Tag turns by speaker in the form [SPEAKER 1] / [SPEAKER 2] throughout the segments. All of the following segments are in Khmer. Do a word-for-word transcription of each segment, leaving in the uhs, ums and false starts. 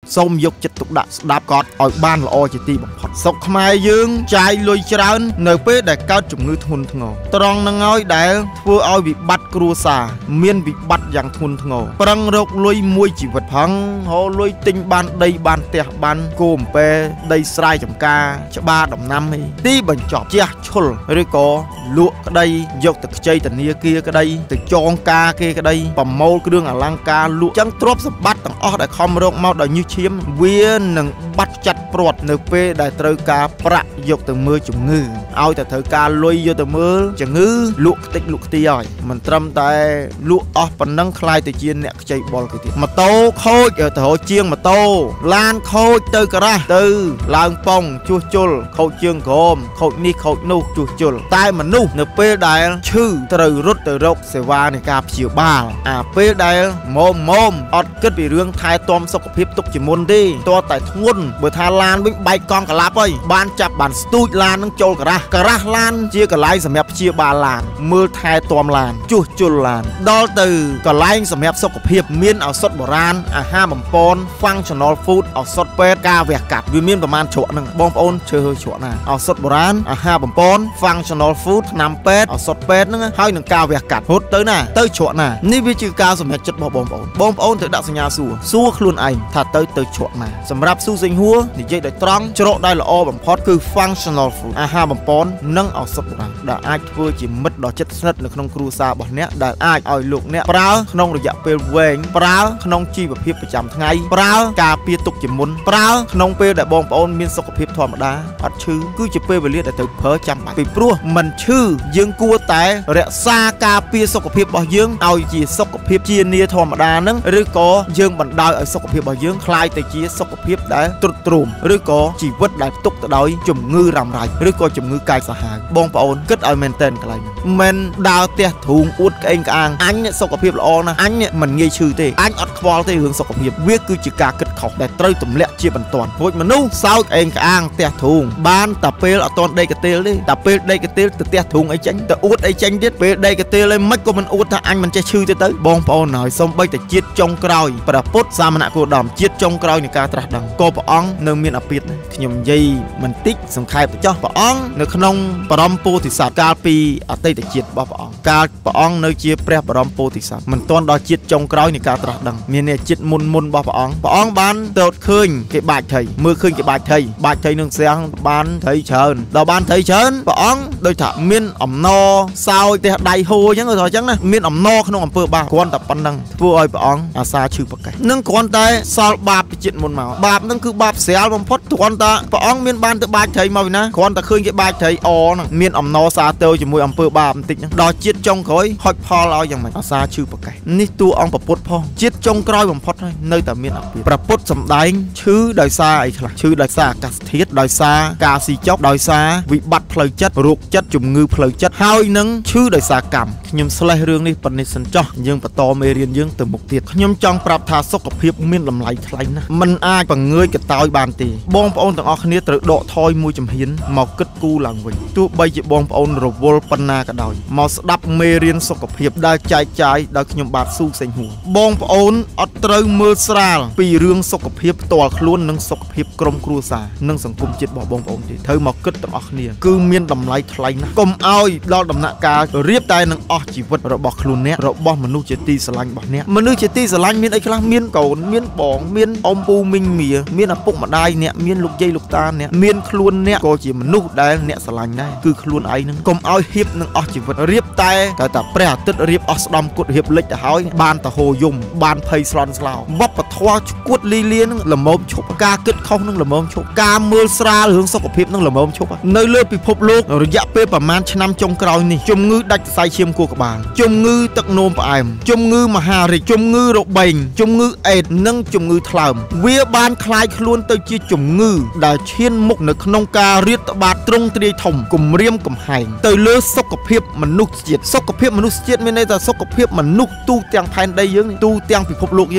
[SPEAKER 1] សូមយកចិត្តទុកដាក់ស្ដាប់គាត់ឲ្យបានល្អជាទីបំផុតសុខខ្មែរយើងចាយលុយច្រើននៅពេលដែលកើតជំងឺធ្ងន់ធ្ងរត្រង់នឹងហើយដែលធ្វើឲ្យវិបត្តិគ្រួសារមានវិបត្តិយ៉ាងធ្ងន់ធ្ងរប្រឹងរកលុយមួយជីវិតផងហៅលុយទិញបានដីបានផ្ទះបានគោអំពែដីស្រែចម្ការច្បារដំណាំឯទីបញ្ចប់ជះឈុលឬក៏លក់ក្តីយកទៅខ្ចីធនាគារក្តីទៅចងការគេក្តីប្រមូលគ្រឿងអលង្ការលក់ចឹងទ្រព្យសម្បត្តិទាំងអស់ដែលខំរកមកដោយញើសឈាមវានឹងបាត់ចាត់ព្រាត់នៅពេលដែលត្រូវការប្រាក់យកទៅមើលជំងឺឲ្យតែត្រូវការលុយយកទៅមើលជំងឺលក់ខ្ទេចលក់ខ្ទីហើយមិនត្រឹមតែលក់អស់ប៉ុណ្ណឹងខ្លាយទៅជាអ្នកខ្ចីបុលគេទៀតម៉ូតូខូចទៅរកជាងម៉ូតូឡានខូចទៅការ៉ាស់ទៅឡើងប៉ងជួសជុលខូចជើងក្រោមខូចនេះខូចនោះជួសជុលតែមនុស្សនៅពេលដែលឈឺត្រូវរត់ទៅរកសេវានៃការព្យាបាលអាពេលដែលមុំមុំអត់គិតពីរឿងថែទាំសុខភាពទុកជាមុនទេតើតែធ្ងន់បើថាឡានវិញបែកកង់កលាប់ហើយបានចាប់បានស្ទូចឡាននឹងចូលការ៉ាស់ការ៉ាស់ឡានជាកន្លែងសម្រាប់ព្យាបាលឡានមើលថែទាំឡានជួសជុលឡានដល់ទៅកន្លែងសម្រាប់សុខភាពមានឱសថបុរាណអាហារបំពន់ functional food ឱសថពេទ្យការវះកាត់វាមានប្រមាណជ្រក់ហ្នឹងបងប្អូនជឿជ្រក់ណាឱសថបុរាណអាហារបំពន់ functional food ថ្នាំពេទ្យឱសថពេទ្យហ្នឹងហើយនឹងការវះកាត់រត់ទៅណាទៅជ្រក់ណានេះវាជាការសម្រេចចិត្តរបស់បងប្អូនបងប្អូនត្រូវដាក់សញ្ញាសួរសួរខ្លួនឯងថាទៅទៅជ្រក់ណាសម្រាប់ស៊ូសេងហួរនិយាយដោយត្រង់ជ្រក់ដោយល្អបំផុតគឺ functional food អាហារបំពន់និងឱសថបុរាណដែលអាចធ្វើជាមិត្តដ៏ជិតស្និទ្ធនៅក្នុងគ្រួសាររបស់អ្នកដែលអាចឲ្យលោកអ្នកប្រើក្នុងរយៈពេលវែងប្រើក្នុងជីវភាពប្រចាំថ្ងៃប្រើការពារទុកជាមុនប្រើក្នុងពេលដែលបងប្អូនមានសុខភាពធម្មតាអត់ឈឺគឺជាពេលវេលាដែលត្រូវប្រើចាំបាច់ពីព្រោះមិនឈឺយើងគួរតែរក្សាការពារសុខភាពរបស់យើងឲ្យជាសុខភាពជានីធម្មតានឹងឬក៏យើងបណ្ដោយឲ្យសុខភាពរបស់យើងคล้ายទៅជាសុខភាពដែលទ្រុឌទ្រោមឬក៏ជីវិតដែលផ្ទុកទៅដោយជំងឺរ៉ាំរ៉ៃឬក៏ជំងឺកាយសាហាវបងប្អូនគិតឲ្យមែនតើកន្លែងនេះមិនដើរផ្ទះធូងអួតក្អេងក្អាងអញសុខភាពល្អណាស់អញមិនងាយឈឺទេអញអត់ខ្វល់ទេរឿងសុខភាពវាគឺជាការគិតខុសដែលត្រូវទម្លាក់ជាបន្ទាន់ព្រោះមនុស្សសោកឯងក្អាងផ្ទះធូងបានតែពេលអត់តន់ដេកកទេលទេតែពេលដេកកទេលទៅផ្ទះធូងអីចេញទៅអួតអីចេញទៀតពេលដេកកទេលឯងមិនក៏មិនអួតថាអញមិនចេះឈឺទេទៅបងប្អូនហើយសូម្បីតែជាតិចុងក្រោយព្រះពុទ្ធសាមណគោតមជាតិចុងក្រោយនៃការត្រាស់ដឹងក៏ព្រះអង្គនៅមានអាពាធខ្ញុំនិយាយមិនតិចសង្ខេបចោះព្រះអង្គនៅក្នុងបរមពោធិសត្វកាលពីអតីតជាតិរបស់ព្រះអង្គកាលព្រះអង្គនៅជាព្រះបរមពោធិសត្វមិនទាន់ដល់ជាតិចុងក្រោយនៃការត្រាស់ដឹងមាននេះជាតិមុនមុនរបស់ព្រះអង្គព្រះអង្គបានទៅឃើញគេបាច់ថៃមើលឃើញគេបាច់ថៃបាច់ថៃនឹងស្រាំងបានថៃច្រើនដល់បានថៃច្រើនព្រះអង្គដូចថាមានអំណរសោយផ្ទះដៃហូរអញ្ចឹងគាត់ថាអញ្ចឹងណាមានអំណរក្នុងអំពើបាបគ្រាន់តែប៉ុណ្្នឹងធ្វើឲ្យព្រះអង្គអាសាឈឺប្រកេះនឹងគ្រាន់តែសល់បាបពីជាតិមុនមកបាបនឹងគឺបាបស្រាលបំផុតគ្រាន់តែព្រះអង្គមានបានទៅបាច់ថៃមកវិញណាគ្រាន់តែឃើញគេបាច់ថៃអហ្នឹងមានអំណរសាទរជាមួយអំពើបាបបន្តិចហ្នឹងដល់ជាតិចុងក្រោយហុចផលឲ្យយ៉ាងម៉េចអាសាឈឺប្រកេះនេះតួអង្គប្រពុតផងជាតិចុងក្រោយបំផុតហើយនៅតែមានអាពាធប្រពុតសំដែងឈឺដោយសារអីខ្លះឈឺដោយសារអាកាសធាតុដោយសារការស៊ីចុកដោយសារវិបត្តិផ្លូវចិត្តរោគចិត្តជំងឺផ្លូវចិត្តហើយនឹងឈឺដោយសារកម្មខ្ញុំស្លេះរឿងនេះប៉ុណ្ណេះសិនចោះយើងបន្តមេរៀនយើងទៅមុខទៀតខ្ញុំចង់ប្រាប់ថាសុខភាពមានតម្លៃថ្លៃណាស់មិនអាចបង្ងើយកតោយបានទេបងប្អូនទាំងអស់គ្នាត្រូវដកថយមួយជំហានមកគិតគូរឡើងវិញទោះបីជាបងប្អូនរវល់ប៉ុណ្ណាក៏ដោយមកស្ដាប់មេរៀនសុខភាពដែលចែកចាយដោយខ្ញុំបាទស៊ូសេងហួរបងប្អូនអត់ត្រូវមើលស្រាលពីរឿងសុខភាពផ្ទាល់ខ្លួននិងសុខភាពក្រុមគ្រួសារនិងសង្គមជាតិរបស់បងប្អូនទេត្រូវមកគិតទាំងអស់គ្នាគឺមានតម្លៃថ្លៃណាស់កុំឲ្យដល់ដំណាក់កាលរៀបតែនឹងអស់ជីវិតរបស់ខ្លួនអ្នករបស់មនុស្សជាទីស្រឡាញ់របស់អ្នកមនុស្សជាទីស្រឡាញ់មានអីខ្លះមានកូនមានបងមានអ៊ំពូមីងមៀមានឪពុកម្ដាយអ្នកមានលោកយាយលោកតាអ្នកមានខ្លួនអ្នកក៏ជាមនុស្សដែលអ្នកស្រឡាញ់ដែរគឺខ្លួនឯងនឹងកុំឲ្យហៀបនឹងអស់ជីវិតរៀបតែតែតែព្រះអាទិត្យរៀបអស់ស្ដំគុតរៀបលិចទៅហើយបានតហោយំបានភ័យស្លន់ស្លោវប្បធម៌ឈួតលីលានឹងល្មមឈប់ការគិតខុសនឹងល្មមឈប់ការមើលស្រាលរឿងសុខភាពនឹងល្មមឈប់នៅលើពិភពលោករយៈពេលប្រមាណឆ្នាំចុងក្រោយនេះជំងឺដាច់សរសៃឈាមខួរក្បាលជំងឺទឹកនោមផ្អែមជំងឺមហារីកជំងឺរបេងជំងឺអេដនិងជំងឺថ្លើមវាបានคล้ายខ្លួនទៅជាជំងឺដែលឈានមុខនៅក្នុងការរាតត្បាតទ្រង់ទ្រាយធំគំរាមកំហែងទៅលើសុខភាពមនុស្សជាតិសុខភាពមនុស្សជាតិមានន័យថាសុខភាពមនុស្សទូទាំងផែនដីយើងទូទាំងពិភពលោកយើង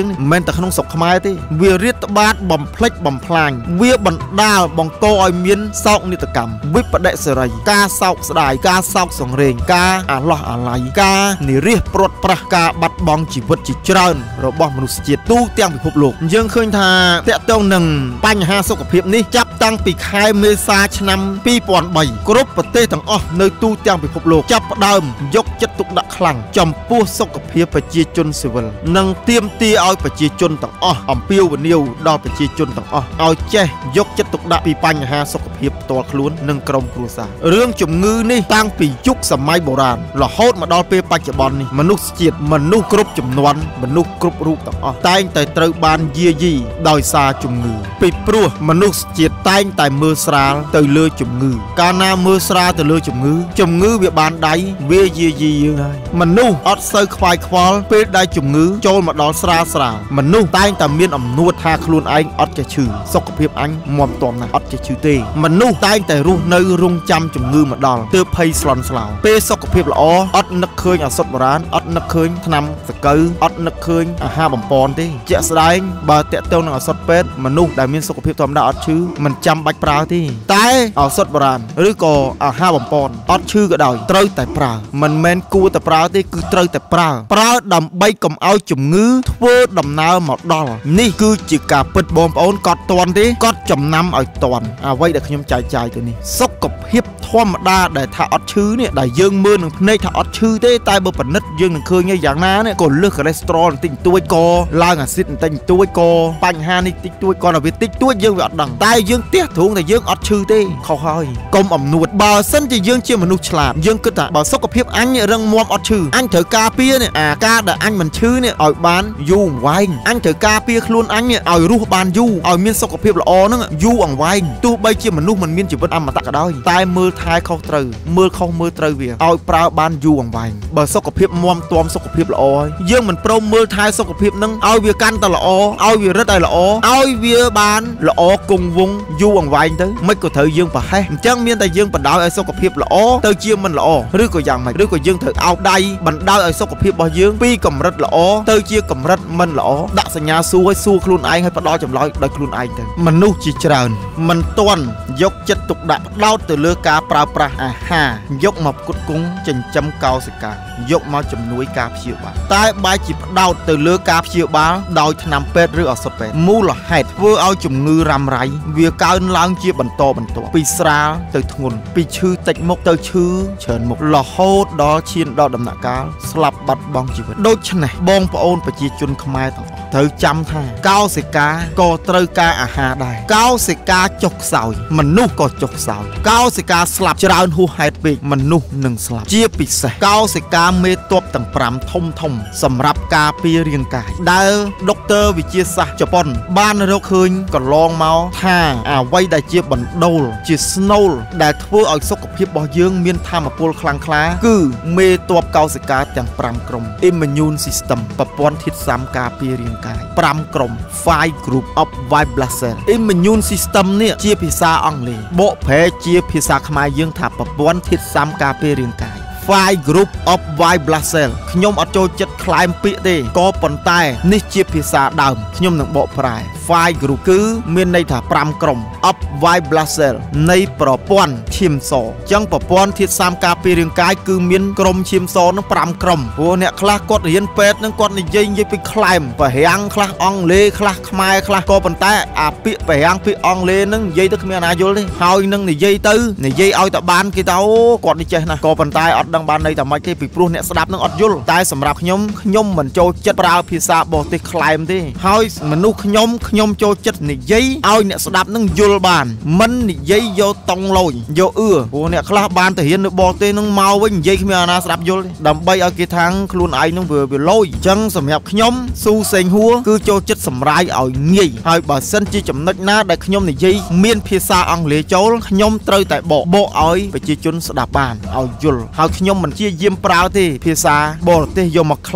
[SPEAKER 1] យើងនេះមិនមែនតែក្នុងស្រុកខ្មែរទេវារាតត្បាតបំផ្លិចបំផ្លាញវាបណ្ដាលបង្កឲ្យមានសោកនាដកម្មវិបដិសេរីការសោកស្ដាយការសោកសង្រេងការអាឡោះអាល័យការនិរិះព្រាត់ប្រាសការបាត់បង់ជីវិតជាច្រើនរបស់មនុស្សជាតិទូទាំងពិភពលោកយើងឃើញថាតកតងនឹងបញ្ហាសុខភាពនេះចាប់តាំងពីខែមេសាឆ្នាំពីរពាន់បីគ្រប់ប្រទេសទាំងអស់នៅទូទាំងពិភពលោកចាប់ផ្ដើមយកចិត្តទុកដាក់ខ្លាំងចំពោះសុខភាពប្រជាជនស៊ីវិលនិងទាមទារឲ្យប្រជាជនទាំងអស់អំពាវនាវដល់ប្រជាជនទាំងអស់ឲ្យចេះយកចិត្តទុកដាក់ពីបញ្ហាសុខភាពផ្ទាល់ខ្លួននិងក្រុមគ្រួសាររឿងជំងឺនេះតាំងពីយុគសម័យបុរាណរហូតមកដល់ពេលបច្ចុប្បន្ននេះមនុស្សជាតិមនុស្សគ្រប់ជំនាន់មនុស្សគ្រប់រូបទាំងអស់តែងតែត្រូវបានយាយីដោយសារជំងឺពីព្រោះមនុស្សជាតិតែងតែមើលស្រាលទៅលើជំងឺកាលណាមើលស្រាលទៅលើជំងឺជំងឺវាបានដៃវាយាយីយើងហើយមនុស្សអត់សូវខ្វាយខ្វល់ពេលដែលជំងឺចូលមកដល់ស្រាលស្រាលមនុស្សតែងតែមានអំនួតថាខ្លួនឯងអត់ចេះឈឺសុខភាពអញមាំទាំណាស់អត់ចេះឈឺទេមនុស្សតែងតែរស់នៅរងចាំជំងឺមកដល់ទើបភ័យស្លន់ស្លោពេលសុខភាពល្អអត់នឹកឃើញឱសថបុរាណអត់នឹកឃើញថ្នាំសកូវអត់នឹកឃើញអាហារបំពន់ទេជាក់ស្ដែងបើតាក់ទងនឹងឱសថពេទ្យមនុស្សដែលមានសុខភាពធម្មតាអត់ឈឺមិនចាំបាច់ប្រើទេតែឱសថបុរាណឬក៏អាហារបំពន់អត់ឈឺក៏ដោយត្រូវតែប្រើមិនមែនគួរតែប្រើទេគឺត្រូវតែប្រើប្រើដើម្បីកុំឲ្យជំងឺធ្វើដំណើរមកដល់នេះគឺជាការពិតបងប្អូនកត់តន់ទេកត់ចំណាំឲ្យតន់អ្វីដែលខ្ញុំចែកចាយទៅនេះសុខភាពធម្មតាដែលថាអត់ឈឺនេះដែលយើងមើលនឹងភ្នែកថាអត់ឈឺទេតែបើពិនិត្យយើងនឹងឃើញយ៉ាងណានេះក៏លើសកូលេស្តេរ៉ុលបន្តិចបន្តួចក៏ឡើងអាស៊ីតបន្តិចបន្តួចក៏បញ្ហានេះតិចតួចក៏តែវាតិចតួចយើងវាអត់ដឹងតែយើងទះទ្រូងតែយើងអត់ឈឺទេខុសហើយកុំអំនួតបើសិនជាយើងជាមនុស្សឆ្លាតយើងគិតថាបើសុខភាពអញរឹងមាំអត់ឈឺអញត្រូវការពារនេះអាការដែលអញមិនឈឺនេះឲ្យបានយូរអង្វែងអញត្រូវការពារខ្លួនអញឲ្យរស់បានយូរឲ្យមានសុខភាពល្អហ្នឹងយូរអង្វែងទោះបីជាមនុស្សមិនមានជីវិតអមតៈក៏ដោយតែមើលថែខុសត្រូវមើលខុសមើលត្រូវវាឲ្យប្រើបានយូរអង្វែងបើសុខភាពមាំទាំសុខភាពល្អហើយយើងមិនព្រមមើលថែសុខភាពហ្នឹងឲ្យវាកាន់តែល្អឲ្យវារឹតឲ្យល្អឲ្យវាបានល្អគង់វង្សយូរអង្វែងទៅមិនក៏ត្រូវយើងប្រហែសអញ្ចឹងមានតែយើងបណ្ដោយឲ្យសុខភាពល្អទៅជាមិនល្អឬក៏យ៉ាងម៉េចឬក៏យើងត្រូវអោបដៃបណ្ដោយឲ្យសុខភាពរបស់យើងពីកម្រិតល្អទៅជាកម្រិតមិនល្អដាក់សញ្ញាសួរឲ្យសួរខ្លួនឯងឲ្យផ្ដល់ចម្លើយដោយខ្លួនឯងទៅមនុស្សជាច្រើនមិនទាន់យកចិត្តទុកដាក់ផ្ដោតទៅលើការប្រើប្រាស់អាហារយកមកផ្គត់ផ្គង់ចិញ្ចឹមកោសិកាយកមកជំនួយការព្យាបាលតែបែរជាផ្ដោតទៅលើការព្យាបាលដោយថ្នាំពេទ្យឬឱសថពេទ្យមូលហេតុធ្វើឲ្យជំងឺរ៉ាំរ៉ៃវាកើនឡើងជាបន្តបន្ទាប់ពីស្រាលទៅធ្ងន់ពីឈឺតិចមុខទៅឈឺច្រើនមុខរហូតដល់ឈានដល់ដំណាក់កាលស្លាប់បាត់បង់ជីវិតដូច្នេះបងប្អូនប្រជាជនខ្មែរទាំងអស់ត្រូវចាំថាកោសិកាក៏ត្រូវការអាហារដែរកោសិកាចុះខ្សោយមនុស្សក៏ចុះខ្សោយកោសិកាស្លាប់ច្រើនហួសហេតុពេកមនុស្សនឹងស្លាប់ជាពិសេសកោសិកាមេតបទាំងប្រាំធំធំសម្រាប់ការពាររាងកាយដែលដុកទ័រវិទ្យាសាស្ត្រជប៉ុនបានរកឃើញកន្លងមកថាអ្វីដែលជាបណ្ដូលជាស្នូលដែលធ្វើឲ្យសុខភាពរបស់យើងមានថាមពលខ្លាំងក្លាគឺមេតបកោសិកាទាំងប្រាំក្រុម Immune System ប្រព័ន្ធធាតុសាមការពាររាងកាយប្រាំក្រុម five group of white blood cell Immune System នេះជាភាសាអង់គ្លេសបកប្រែជាភាសាខ្មែរយើងថាប្រព័ន្ធធាតុសាមការពាររាងកាយfive group of white blood cell ខ្ញុំអត់ចូលចិត្តខ្លែមពាក្យទេក៏ប៉ុន្តែនេះជាភាសាដើមខ្ញុំនឹងបកប្រែ five group គឺមានន័យថាប្រាំក្រុម of white blood cell នៃប្រព័ន្ធឈាមសអញ្ចឹងប្រព័ន្ធធាតុសាមការពាររាងកាយគឺមានក្រុមឈាមសនឹងប្រាំក្រុមព្រោះអ្នកខ្លះគាត់រៀនពេទ្យនឹងគាត់និយាយនិយាយពីខ្លែមបរាំងខ្លះអង់គ្លេសខ្លះខ្មែរខ្លះក៏ប៉ុន្តែអាពាក្យបរាំងពាក្យអង់គ្លេសនឹងនិយាយទៅគ្មានអាណាយល់ទេហើយនឹងនិយាយទៅនិយាយឲ្យតែបានគេទៅគាត់នេះចេះណាក៏ប៉ុន្តែអត់ដឹងបានន័យថាម៉េចទេពីព្រោះអ្នកស្ដាប់នឹងអត់យល់តែសម្រាប់ខ្ញុំខ្ញុំមិនចូលចិត្តប្រើភាសាបរទេសខ្លែមទេហើយមនុស្សខ្ញុំខ្ញុំចូលចិត្តនិយាយឲ្យអ្នកស្ដាប់នឹងយល់បានមិននិយាយយកតង់លយយកអឺព្រោះអ្នកខ្លះបានទៅរៀននៅបរទេសនឹងមកវិញនិយាយគ្មានអាណាស្ដាប់យល់ទេដើម្បីឲ្យគេថាងខ្លួនឯងនឹងវាវាលយអញ្ចឹងសម្រាប់ខ្ញុំស៊ូសេងហួរគឺចូលចិត្តសម្រាយឲ្យងាយហើយបើសិនជាចំណុចណាដែលខ្ញុំនិយាយមានភាសាអង់គ្លេសចូលខ្ញុំត្រូវតែបកបកឲ្យប្រជាជនស្ដាប់បានឲ្យយល់ហើយខ្ញុំមិនជាយាមប្រើទេភាសាបរទេសយកមកខ្លែ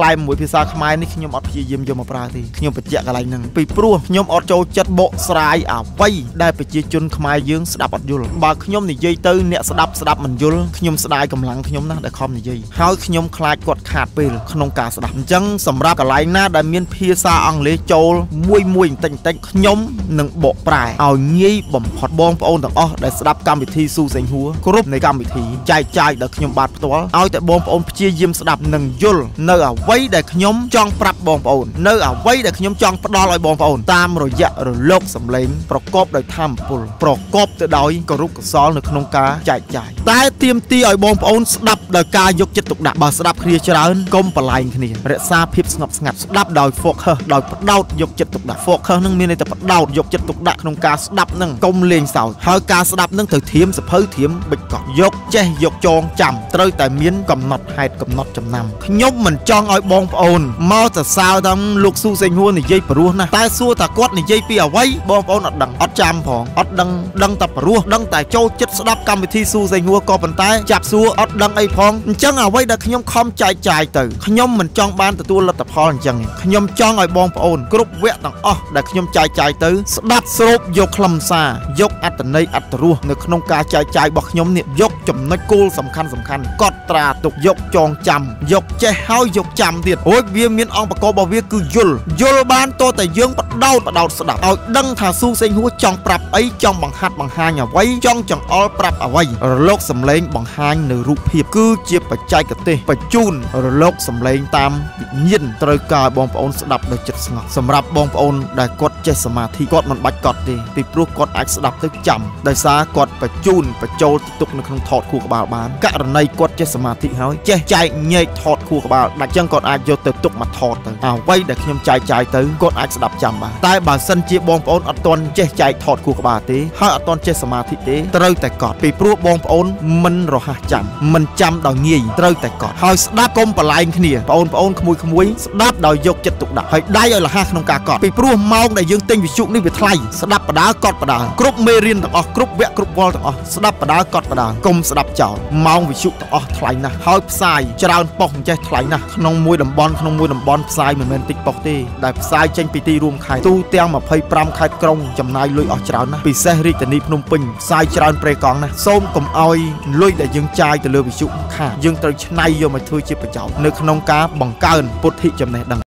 [SPEAKER 1] លែមមួយភាសាខ្មែរនេះខ្ញុំអត់ព្យាយាមយកមកប្រើទេខ្ញុំបញ្ជាក់កន្លែងហ្នឹងពីព្រោះខ្ញុំអត់ចូលចិត្តបកស្រាយអ្វីដែលប្រជាជនខ្មែរយើងស្ដាប់អត់យល់បើខ្ញុំនិយាយទៅអ្នកស្ដាប់ស្ដាប់មិនយល់ខ្ញុំស្ដាយកម្លាំងខ្ញុំណាស់ដែលខំនិយាយហើយខ្ញុំខ្លាចគាត់ខាតពេលក្នុងការស្ដាប់អញ្ចឹងសម្រាប់កន្លែងណាដែលមានភាសាអង់គ្លេសចូលមួយមួយបន្តិចបន្តិចខ្ញុំនឹងបកប្រែឲ្យងាយបំផុតបងប្អូនទាំងអស់ដែលស្ដាប់កម្មវិធីស៊ូសេងហួរគ្រប់នៃកម្មវិធីចែកចាយដល់ខ្ញុំបាទផ្ទាល់ឲ្យតែបងប្អូនព្យាយាមស្ដាប់និងយល់នៅអ្វីដែលខ្ញុំចង់ប្រាប់បងប្អូននៅអ្វីដែលខ្ញុំចង់ផ្ដល់ឲ្យបងប្អូនតាមរយៈរលកសំឡេងប្រកបដោយធម៌ពលប្រកបទៅដោយគរុកសលនៅក្នុងការចែកចាយតែទាមទារឲ្យបងប្អូនស្ដាប់ដោយការយកចិត្តទុកដាក់បើស្ដាប់គ្នាច្រើនកុំប្រឡែងគ្នារក្សាភាពស្ងប់ស្ងាត់ស្ដាប់ដោយ focus ដោយផ្ដោតយកចិត្តទុកដាក់ focus នឹងមានន័យថាផ្ដោតយកចិត្តទុកដាក់ក្នុងការស្ដាប់នឹងកុំលេងសើចហើយការស្ដាប់នឹងត្រូវធៀមសភៅធៀមបិចកក់យកចេះយកចងចាំត្រូវតែមានកំណត់ហេតុកំណត់ចំណាំខ្ញុំមិនចង់ឲ្យបងប្អូនមកសរសើរតាមលោកស៊ូសេងហួរនិយាយព្រោះណាតែសួរថាគាត់និយាយពីអ្វីបងប្អូនអត់ដឹងអត់ចាំផងអត់ដឹងដឹងតែព្រោះដឹងតែចូលចិត្តស្ដាប់កម្មវិធីស៊ូសេងហួរក៏ប៉ុន្តែចាប់សួរអត់ដឹងអីផងអញ្ចឹងអ្វីដែលខ្ញុំខំចែកចាយទៅខ្ញុំមិនចង់បានទទួលលទ្ធផលអញ្ចឹងខ្ញុំចង់ឲ្យបងប្អូនគ្រប់វគ្គទាំងអស់ដែលខ្ញុំចែកចាយទៅស្ដាប់ស្រូបយកខ្លឹមសារយកអត្ថន័យអត្ថរសនៅក្នុងការចែកចាយរបស់ខ្ញុំនេះយកចំណុចគោលសំខាន់សំខាន់កត់ត្រាទុកយកចងចាំយកចេះហើយយកចាំទៀតអូយវាមានអង្គប្រកបរបស់វាគឺយល់យល់បានតតែយើងបដោតបដោតស្ដាប់ឲ្យដឹងថាស៊ូសេងហួរចង់ប្រាប់អីចង់បង្ហាត់បង្ហាញអ្វីចង់ចង្អុលប្រាប់អ្វីរលកសំឡេងបង្ហាញនៅរូបភាពគឺជាបច្ចេកទេសបញ្ជូនរលកសំឡេងតាមវិញ្ញាណត្រូវការបងប្អូនស្ដាប់ដោយចិត្តស្ងប់សម្រាប់បងប្អូនដែលគាត់ចេះសមាធិគាត់មិនបាច់កត់ទេពីព្រោះគាត់អាចស្ដាប់ទៅចាំដោយសារគាត់បញ្ជូនបញ្ចូលទុកនៅក្នុងថតខួរក្បាលបានករណីគាត់ចេះសមាធិហើយចេះចែកញែកថតខួរក្បាលដាច់ចឹងគាត់អាចយកទៅទុកមកថតទៅអ្វីដែលខ្ញុំចែកចាយទៅគាត់អាចស្ដាប់ចាំបានតែបើសិនជាបងប្អូនអត់ទាន់ចេះចែកថតខួរក្បាលទេហើយអត់ទាន់ចេះសមាធិទេត្រូវតែកត់ពីព្រោះបងប្អូនមិនរហ័សចាំមិនចាំដោយងាយត្រូវតែកត់ហើយស្ដាប់កុំប្រឡែងគ្នាបងប្អូនក្មួយក្មួយស្ដាប់ដោយយកចិត្តទុកដាក់ហើយដៃឲ្យលះក្នុងការកត់ពីព្រោះម៉ោងដែលយើងទិញវិទ្យុនេះវាថ្លៃស្ដាប់បដាកត់បដាគ្រប់មេរៀនទាំងអស់គ្រប់វគ្គគ្រប់វល់ទាំងអស់ស្ដាប់បដាកត់បដាកុំស្ដាប់ចោលម៉ោងវិទ្យុទាំងអស់ថ្លៃណាស់ហើយផ្សាយច្រើនប៉ុស្តិ៍ចេះថ្លៃណាស់ក្នុងមួយតំបន់ក្នុងមួយតំបន់ផ្សាយមិនមែនតិចប៉ុស្តិ៍ទេដែលផ្សាយចេញពីទីរួមខេត្តទូទាំងម្ភៃប្រាំខេត្តក្រុងចំណាយលុយអស់ច្រើនណាស់ពិសេសរាជធានីភ្នំពេញផ្សាយច្រើនព្រៃកង់ណាស់សូមកុំឲ្យលុយដែលយើងចាយទៅលើវិទ្យុខាតយើងត្រូវច្នៃយកមកធ្វើជាប្រយោជន៍នៅក្នុងការបង្កើនពុទ្ធិចំណេះដឹង